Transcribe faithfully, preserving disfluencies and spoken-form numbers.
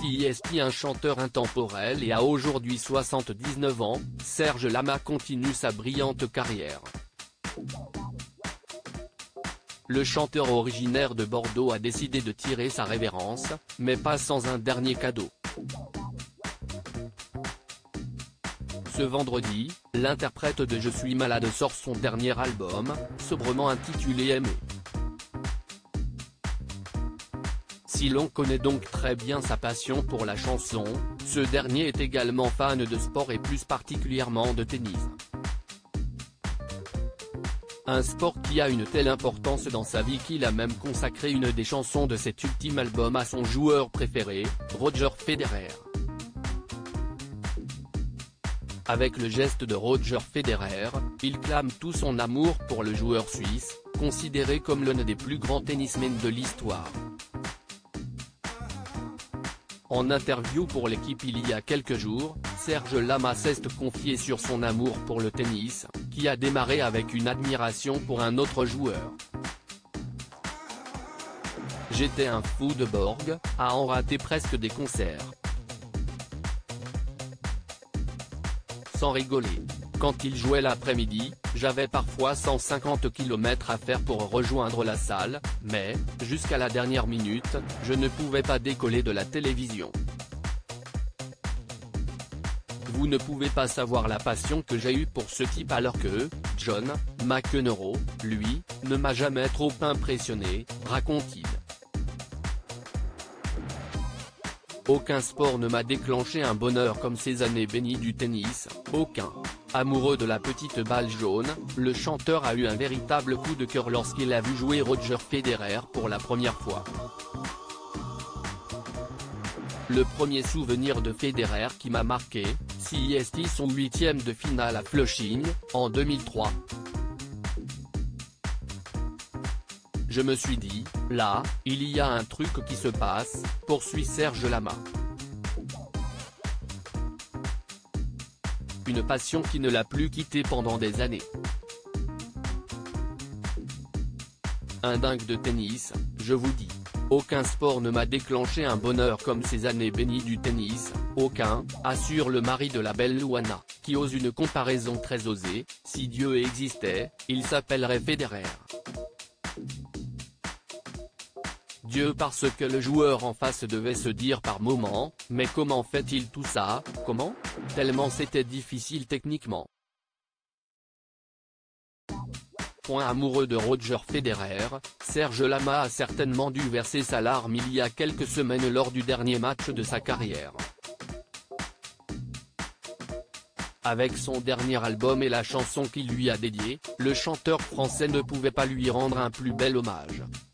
Si est un chanteur intemporel et a aujourd'hui soixante-dix-neuf ans, Serge Lama continue sa brillante carrière. Le chanteur originaire de Bordeaux a décidé de tirer sa révérence, mais pas sans un dernier cadeau. Ce vendredi, l'interprète de Je suis malade sort son dernier album, sobrement intitulé Aimer. Si l'on connaît donc très bien sa passion pour la chanson, ce dernier est également fan de sport et plus particulièrement de tennis. Un sport qui a une telle importance dans sa vie qu'il a même consacré une des chansons de cet ultime album à son joueur préféré, Roger Federer. Avec le geste de Roger Federer, il clame tout son amour pour le joueur suisse, considéré comme l'un des plus grands tennismen de l'histoire. En interview pour l'équipe il y a quelques jours, Serge Lama s'est confié sur son amour pour le tennis, qui a démarré avec une admiration pour un autre joueur. J'étais un fou de Borg, à en rater presque des concerts. Sans rigoler. Quand il jouait l'après-midi, j'avais parfois cent cinquante kilomètres à faire pour rejoindre la salle, mais, jusqu'à la dernière minute, je ne pouvais pas décoller de la télévision. Vous ne pouvez pas savoir la passion que j'ai eue pour ce type alors que, John McEnroe, lui, ne m'a jamais trop impressionné, raconte-t-il. Aucun sport ne m'a déclenché un bonheur comme ces années bénies du tennis, aucun. Amoureux de la petite balle jaune, le chanteur a eu un véritable coup de cœur lorsqu'il a vu jouer Roger Federer pour la première fois. Le premier souvenir de Federer qui m'a marqué, c'est son huitième de finale à Flushing, en deux mille trois. Je me suis dit, là, il y a un truc qui se passe, poursuit Serge Lama. Une passion qui ne l'a plus quitté pendant des années. Un dingue de tennis, je vous dis. Aucun sport ne m'a déclenché un bonheur comme ces années bénies du tennis, aucun, assure le mari de la belle Luana, qui ose une comparaison très osée, si Dieu existait, il s'appellerait Federer. Dieu parce que le joueur en face devait se dire par moments, mais comment fait-il tout ça, comment ? Tellement c'était difficile techniquement. Point amoureux de Roger Federer, Serge Lama a certainement dû verser sa larme il y a quelques semaines lors du dernier match de sa carrière. Avec son dernier album et la chanson qu'il lui a dédiée, le chanteur français ne pouvait pas lui rendre un plus bel hommage.